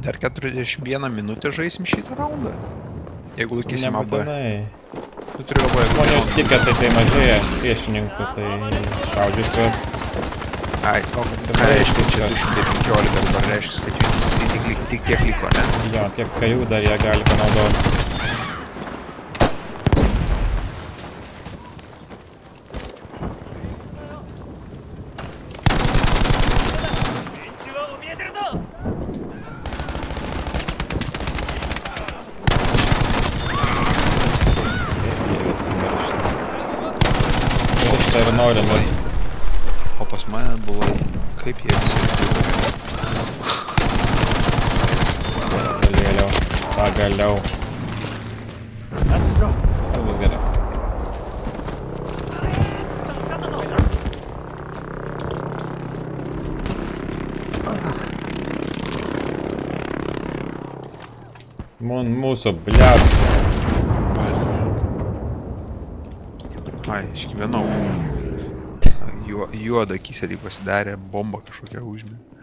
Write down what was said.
Dar 41 minutę žaisim šitą raundą. Jeigu laikysim AB. Nebūtinai. Tu turi galvoje, Žmonių tiketai tai mažėja priešininkų, tai šaudžius juos. Ai, o ką reiškia čia 215 dabar reiškia, kad jų tik tiek liko, ne? Jo, kiek karių dar jie gali panaudoti. Miršta ir nori mirti. O pas mane buvo, kaip jie visi. Galėliau. Pagaliau. Viskas bus gerai. Mūsų, bliat. Ai, išgyvenau. Juodą kyselį pasidarė, bombą kažkokią užmė.